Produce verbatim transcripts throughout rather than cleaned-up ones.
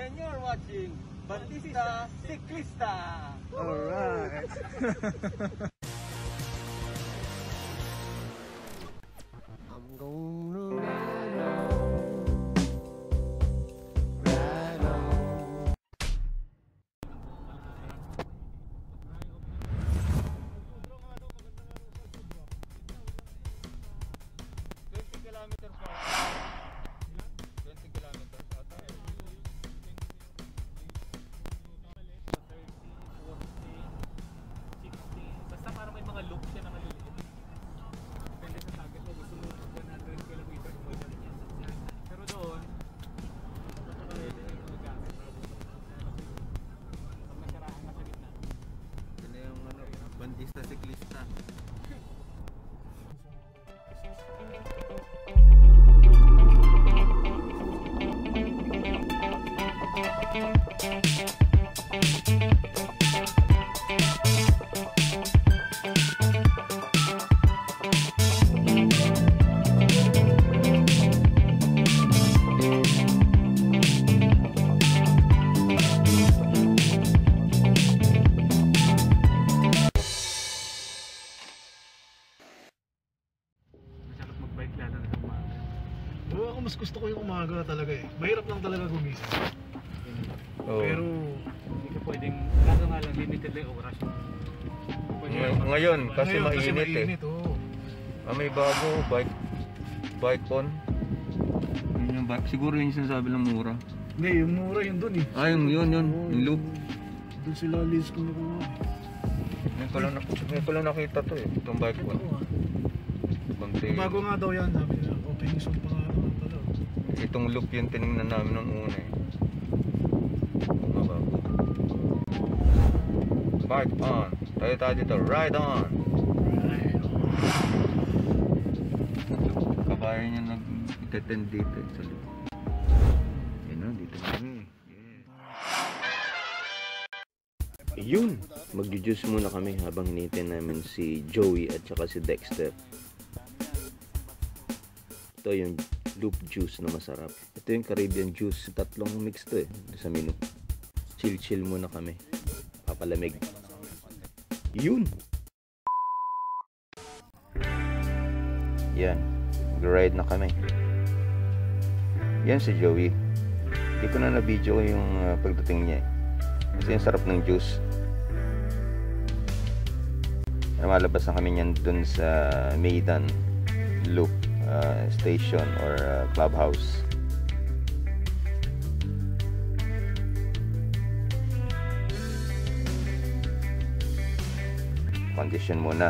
and you're watching Batista Ciclista. Alright. I'm gonna ride on, ride on. twenty kilometers per hour. twenty kilometers per hour. Basta parang may mga loop siya na maliliit. Depende sa target mo, gusto mo one hundred kilometers mo rin yan. Pero doon, napakaliit yung magamit para gusto mo. Pag nasarahan ka sa gitna. Ito yung ano, Batista Ciclista. Masarap mag-bike lalo na sa umaga. Oo, ako mas gusto ko yung umaga talaga eh. Mahirap lang talaga gumising. Oh. Pero Hindi ka pwedeng, kaso nga lang, limited lang yung oras. Ngay- ngayon, kasi ngayon, kasi mainit eh. mainit, oo. Ah, may bago, bike, bike on. Yun yung bike. Siguro yun yung sinasabi ng mura. Hindi, yung mura yun dun eh. Ah, yung yun, yun. Oo, Yung loop. Doon sila Liz kung nakuha eh. Ngayon ko lang, nak- ngayon ko lang nakita to eh. Itong bike on. Oo, ah. Konti. Bago nga daw yan, sabi nila. Opening soon pa nga naman pala. Itong loop yung tinignan namin ng una eh. Mabago. Bike on. Tayo tayo dito. Ride on. Right. Kabayan niya nag-attend dito eh, sa loop. Yun na, dito kami. Yun, magjujuice muna kami habang hinihintay namin si Joey at saka si Dexter. Ito yung loop juice na masarap. Ito yung Caribbean juice, tatlong mix to eh sa menu. Chill chill muna kami, papalamig. Yun. Yan, mag-ride na kami. Yan si Joey. Hindi ko na na-video yung uh, pagdating niya eh. Kasi yung sarap ng juice. Malabas na kami niyan dun sa Maidan Loop uh, Station or uh, Clubhouse. Condition muna.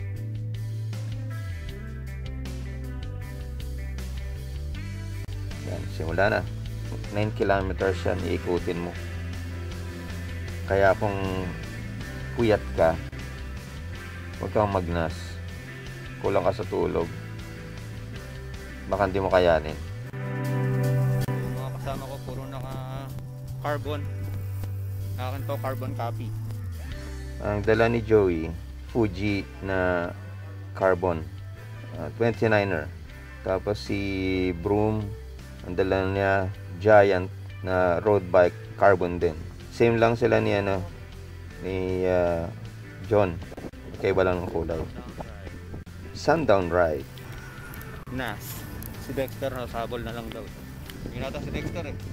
Yan, simula na. nine kilometers yan, iikutin mo. Kaya kung puyat ka, huwag kang magnas. Kulang ka sa tulog. Baka hindi mo kayanin. Mga kasama ko puro naka carbon. Akin to carbon copy. Ang dala ni Joey, Fuji na carbon, uh, twenty-niner. Tapos si Broom, ang dala niya Giant na road bike, carbon din. Same lang sila ni ano, ni uh, John. Kaiba lang ng kulay. Sundown ride. Nas. Si Dexter na sabol na lang daw. Ginata si Dexter eh.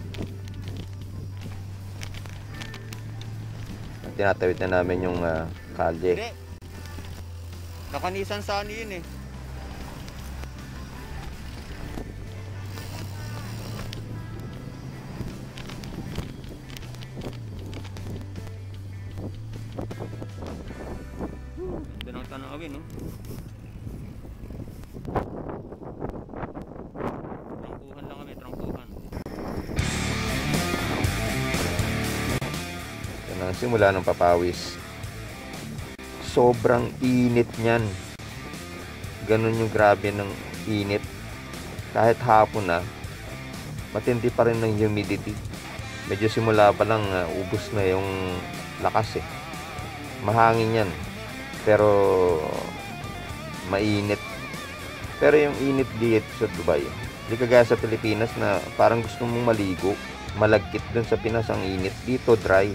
Tinatawid na namin yung uh, kalye. Hindi. Nakanisan Sunny yun eh. Ganda ng tanawin no. Trangkuhan lang kami, trangkuhan. Yan ang simula ng papawis. Sobrang init niyan. Ganun yung grabe ng init. Kahit hapon na, matindi pa rin ng humidity. Medyo simula pa lang uh, ubos na yung lakas eh. Mahangin yan. Pero mainit. Pero yung init dito sa Dubai, hindi kagaya sa Pilipinas na parang gusto mong maligo. malagkit dun sa Pinas, ang init. Dito dry.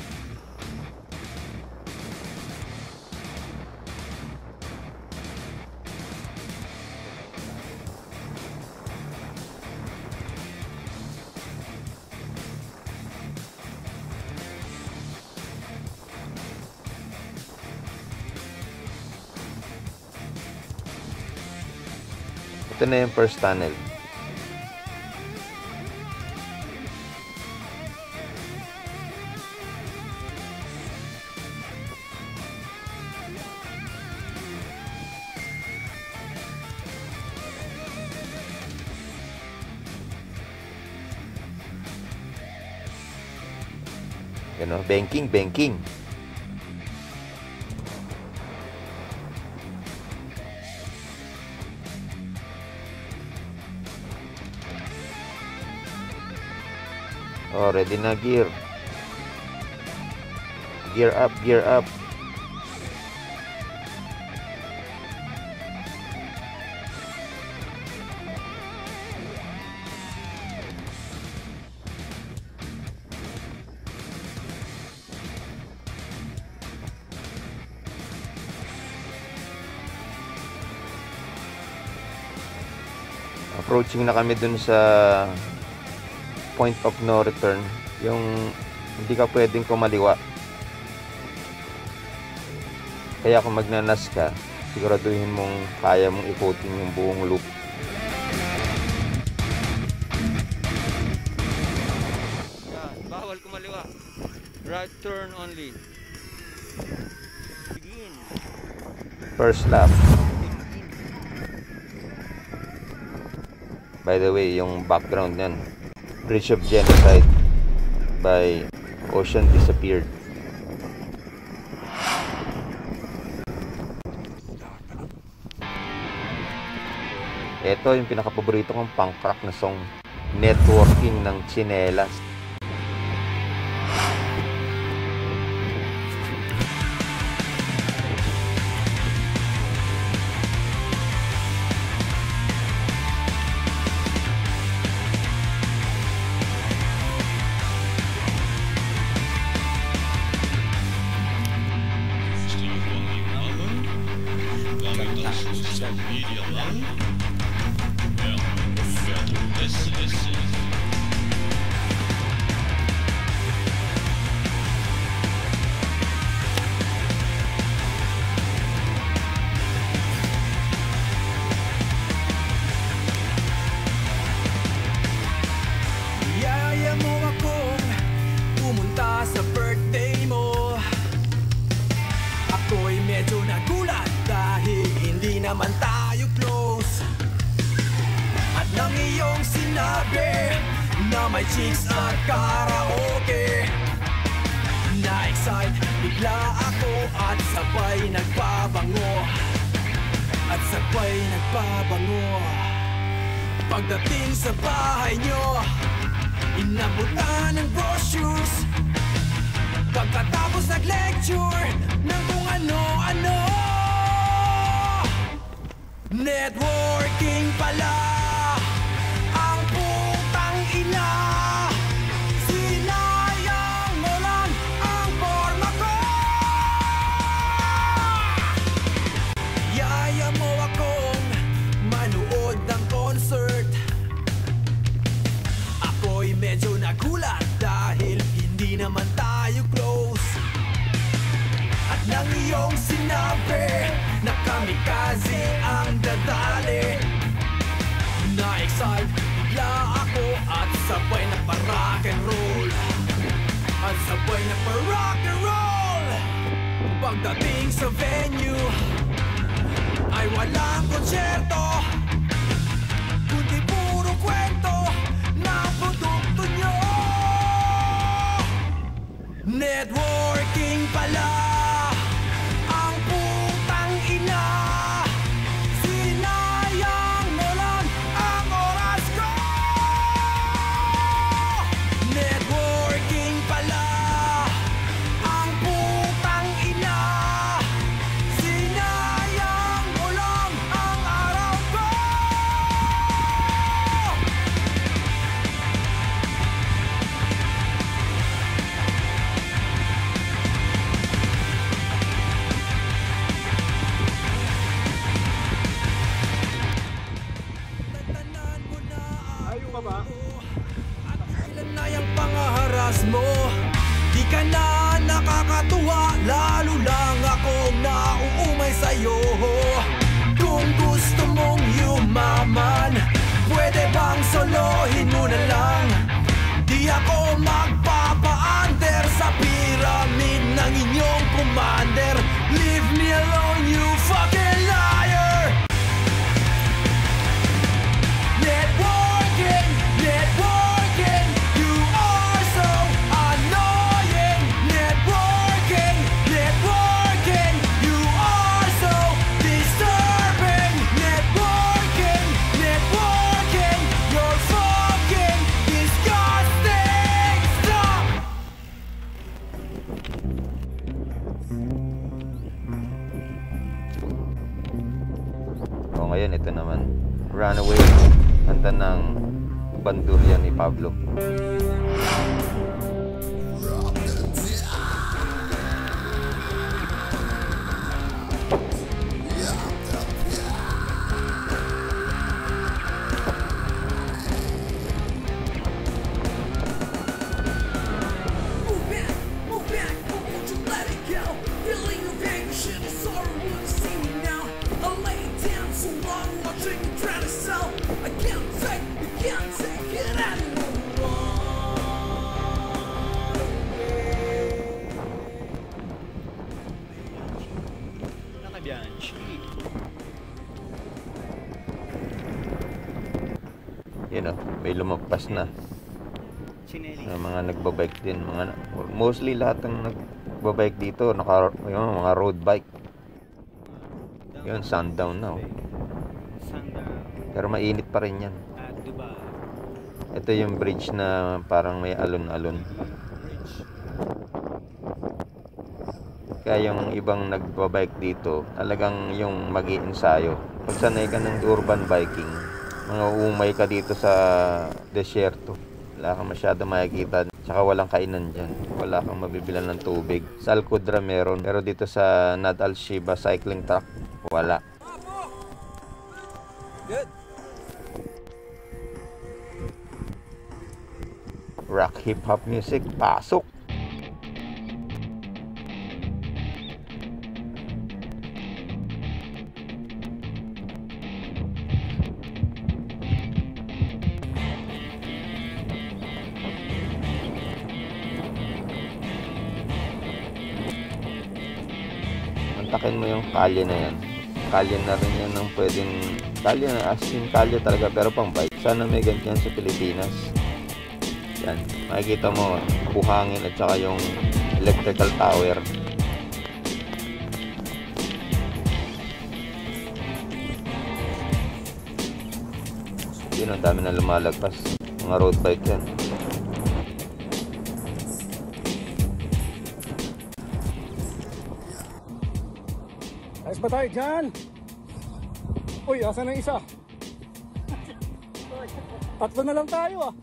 Ito na yung first tunnel. Yan o, banking, banking. Oh, ready na gear. Gear up, gear up. Approaching na kami dun sa point of no return, yung hindi ka pwedeng kumaliwa. Kaya kung magnanas ka, siguraduhin mong kaya mong ikutin yung buong loop. Yan, bawal kumaliwa. Right turn only. Begin. First lap. By the way, yung background yan, Bridge of Genocide by Ocean Disappeared. Ito yung pinakapaborito kong punk rock na song, Networking ng Chinelas. Yaya mo akong pumunta sa birthday mo. Ako'y medyo nagulat dahil hindi naman tayo close. At nang iyong sinabi na may chicks at karaoke, na-excite bigla ako at sabay nagbabango. At sabay nagbabango. Pagdating sa bahay nyo, inabutan ng brochures. Pagkatapos nag-lecture ng kung ano-ano. Networking pala ang putang ina. Sinayang mo lang ang forma ko. Yaya mo akong manood ng concert. Ako'y medyo nagulat dahil hindi naman tayo close. At nang iyong sinabi na kamikaze ang dadali, na-excite bigla ako at sabay na pa-rock and roll. At sabay na pa-rock and roll. Pagdating sa venue ay walang konsyerto, kundi puro kwento ng produkto nyo. Networking pala ang putang ina. Sinayang mo lang ang oras ko. Networking pala ang putang ina. Sinayang mo lang ang araw ko. oras mo. Di ka na nakakatuwa, lalo lang akong nauumay sa'yo. Kung gusto mong yumaman, pwede bang solohin mo na lang? Di ako magpapa-under sa pyramid ng inyong commander. Leave me alone, you fucking liar! Networking, networking, you are so annoying. Networking, networking, you are so disturbing. Networking, networking, you're fucking disgusting. Stop! O ngayon, ito naman. Runaway. Kanta ng Bandurrian ni Pablo. Move back, move back, won't you let it go? Feeling of anguish and sorrow, won't you see me now? I lay down so long, watching you try to sell. I can't take, I can't take it anymore. Nakabiyanchi. Yun o, may lumagpas na. Chineli. Yung mga nagbabike din. Mga, mostly lahat ng nagbabike dito, naka, yung mga road bike. Yun, sundown na. Oh. Sundown Pero mainit pa rin yan. at Dubai. Ito yung bridge na parang may alon-alon. Bridge. Kaya yung ibang nagbabike dito, talagang yung mag-iinsayo. Pag sanay ka ng urban biking, mga umay ka dito sa desierto. Wala kang masyado makikita. Tsaka walang kainan dyan. Wala kang mabibilan ng tubig. Sa Alcudra meron. Pero dito sa Nad Al Shiba cycling track, wala. Good. Rock hip-hop music, pasok! Mantakin mo yung kalye na yan. Kalye na rin yan ng pwedeng... Kalye na, as in kalye talaga, pero pang bike. Sana may ganyan sa Pilipinas. Yan, makikita mo buhangin at saka yung electrical tower. Yun, ang dami na lumalagpas. Mga road bike yan. Ayos ba tayo dyan? Uy, asan na isa? Tatlo na lang tayo ah.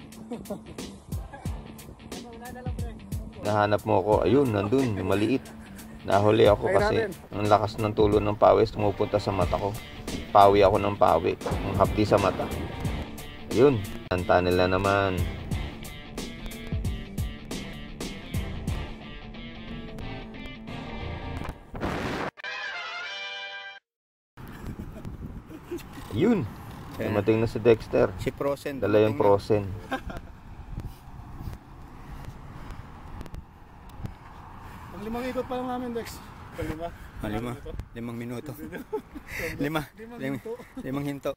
Nahanap mo ako, ayun, nandun, yung maliit. Nahuli ako Try kasi natin. ang lakas ng tulo ng pawis tumupunta sa mata ko. Pawi ako ng pawi, ang hapdi sa mata. Ayun, kanta nila naman. Yun, dumating na si Dexter. Si Prosen. Dala yung Prosen. Ang limang ikot pa lang namin, Dex. Lima? Ah, lima. Limang minuto. Lima. Limang, limang hinto.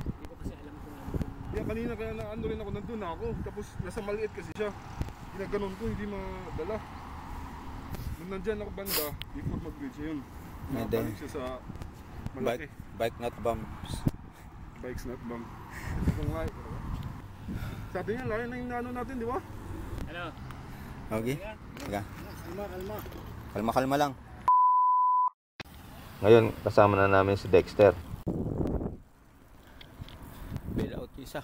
Yan, kanina kaya na ano rin ako, nandun ako. Tapos nasa maliit kasi siya. Ginaganon ko, hindi madala. Nung nandyan ako banda, before mag-bridge, yun. Nakabalik siya sa malaki. Bike, bike not bumps. Bike's not bump. Ito nga eh. Sabi niya, layo na yung nano natin, di ba? Ano? Okay? Teka. Kalma, kalma. Kalma-kalma lang. Ngayon, kasama na namin si Dexter. Bail out isa.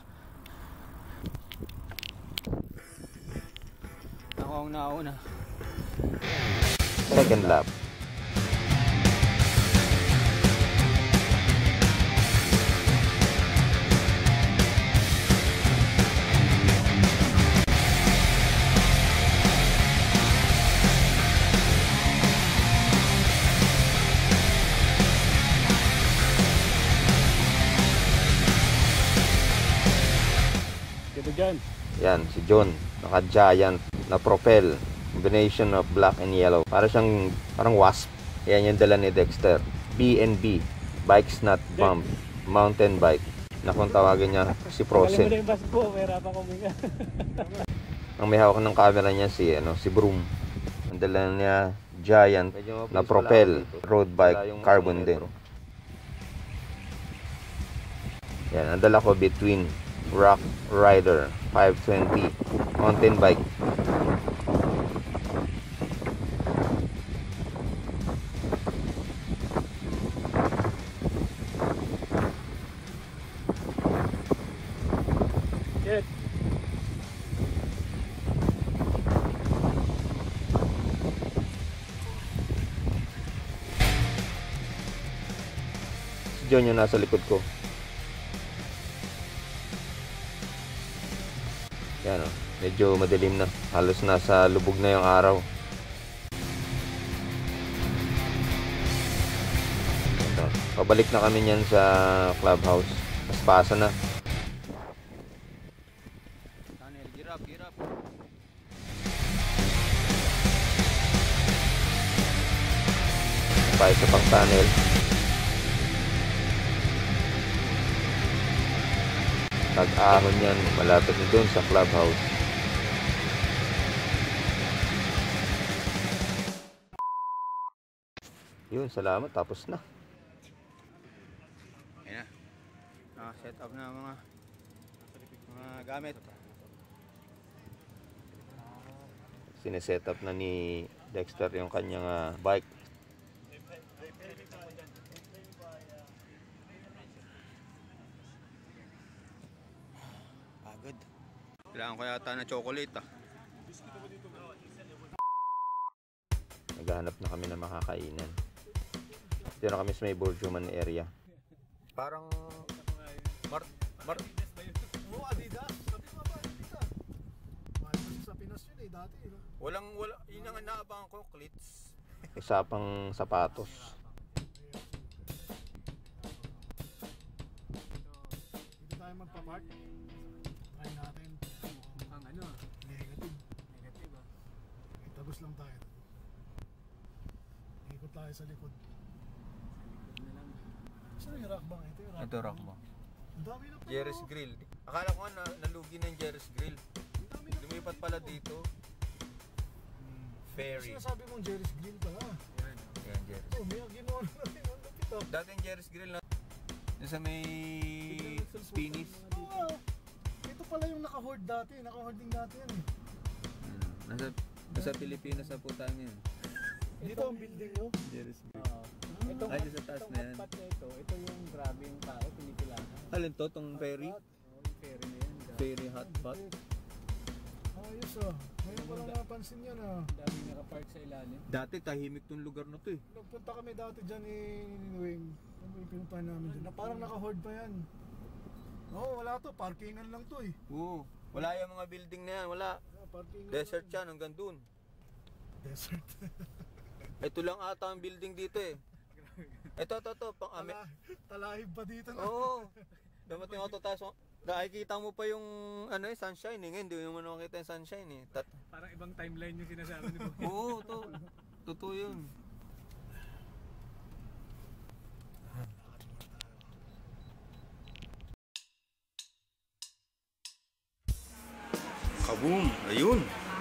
Ako ang nauna. Second lap. Yan, si John. Naka-giant na propel. Combination of black and yellow. Para siyang, parang wasp. Yan yung dala ni Dexter. B and B. Bikes Not Bump. Mountain bike. Na kung tawagin niya si Frozen. Ang may hawak ng camera niya si, ano, si Broom. Ang dala niya, giant na propel. Road bike, carbon din. Yan, ang dala ko between Rock Rider five twenty mountain bike. Yes. Si John yung nasa likod ko. Yan o, medyo madilim na. Halos nasa lubog na yung araw. Ito, pabalik na kami niyan sa clubhouse. Mas pasa na. Tunnel, girap, girap. Pa isa pang tunnel. Tag-ahon yan, malapit na doon sa clubhouse. Yun, salamat, tapos na. Ayan na. Ah, set up na mga mga gamit. Sineset up na ni Dexter yung kanyang uh, bike. Pagod. Kailangan ko yata ng chocolate ah. Naghahanap na kami ng makakainan. Dito na kami sa may Bourjuman area. Parang Mar Mar Oo, Adidas. Sabi mo ba, Adidas? Mahal mo sa Pinas yun eh, dati. No? walang wala yun ang inaabangan ko, cleats. Isa pang sapatos. Dito tayo magpa-park. Try natin. Ang ano? Negative. Negative ah. Okay, tagos lang tayo. Ikot tayo sa likod. Saan yung rock bang ito? Yung Ito rock mo. Ang dami na pala. Jerry's Grill. Akala ko nga na, nalugi na yung Jerry's Grill. Ang dami na Lumipat pala dito. Ferry. Sinasabi mong Jerry's Grill pa ha? Yan. Yan, Jerry's. Oh, may ginawa na natin. Ang lapit ah. Dati yung Jerry's Grill na yung sa may Spinis. Oo. Ito pala yung naka-hoard dati. Naka-hoarding dati yan eh. Hmm. Nasa, nasa Pilipinas na po tayo ngayon. Dito ang building nyo. Jerry's Grill. Oo. Itong, Ay, sa taas itong na yan. hotpot na ito, ito yung grabe yung tao, pinipilahan. Alin to? Tong ferry? Oo, yung ferry na yan. Dami, Ferry hotpot? Ayos ah. Ngayon ko lang napansin yan ah. dami nakapark sa ilalim. Dati tahimik tong lugar na to eh. Nagpunta kami dati dyan ni Ninuwing. Ano yung pinuntahan namin dyan? Na parang naka-hoard pa yan. Oo, oh, wala to. Parkingan lang to eh. Oo. Wala yung mga building na yan. Wala. Yeah, parkingan Desert lang. yan hanggang dun. Desert. Ito lang ata ang building dito eh. Ito, ito, ito. Pang ame. Tala, talahib pa dito na. Oo. Dumating ako to taas. Nakikita mo pa yung ano eh, sunshine eh. Ngayon, hindi mo naman makita yung sunshine eh. Tat Parang ibang timeline yung sinasabi ni Boy. Oo, to. Totoo yun. Kaboom! Ayun!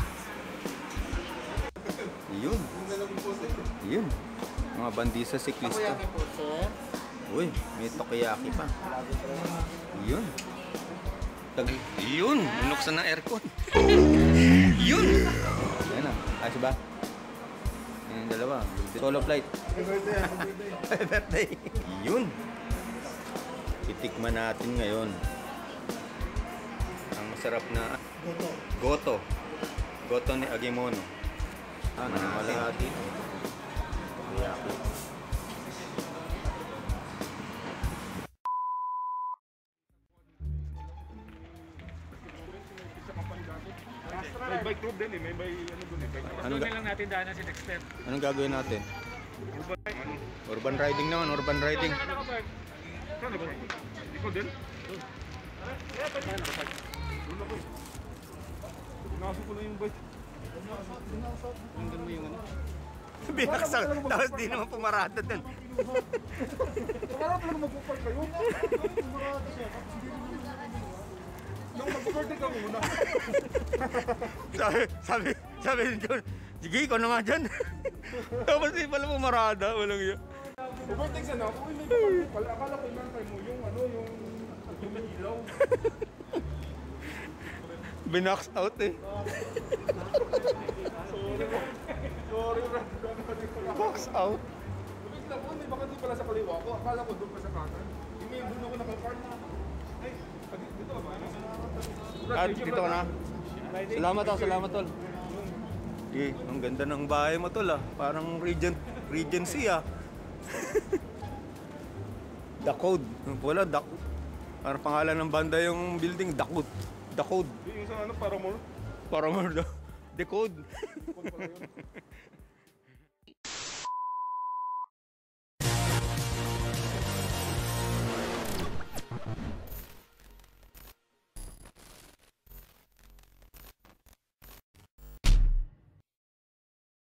Ayun! Ayun! Mga bandisa siklista. Uy, may tokiyaki pa. Ayun! Tag Ayun! Binuksan ng aircon. Ayun! Ayan na. Ayos ba? Yan yung dalawa. Solo flight. Happy birthday! Ayun! Titikman natin ngayon ang masarap na goto. Goto ni Agemono. Ah, nanamalahati. Yaki. May bike group din eh. May bike ano dun eh. Bike Anong, Doon ga- na lang natin daanan si Dexter. anong gagawin natin? Urban riding naman, urban riding. Nakapark. Saan ba? Ikaw din? Pinasok ko na yung bike. Hanggang mo yung ano. Binaksak, tapos di naman pumarada dun. Akala talaga magpapal kayo. Pumarada siya. Tapos hindi rin yung nung mag-birthday ka muna. sabi, sabi, sabi ni John, sige, ikaw naman dyan. Tapos di pala pumarada, walang yun. Mag-birthday ka na ako. Uy, may birthday pala. Akala ko inantay mo yung ano, yung yung ilaw. Binax out eh. Sorry bro. Sorry bro. Box out. Bigla po, may baka doon pala sa kaliwa ko. Akala ko doon pa sa kanan. Yung may doon ako nakapark. Ay, dito ba? At dito ka na. Salamat tol, salamat tol. Eh, ang ganda ng bahay mo tol ah. Parang Regent, Regency ah. The Code. Wala, The Parang pangalan ng banda yung building, The Code. The Code. Yung sa ano, Paramore. Paramore daw. The Code. Code pala yun.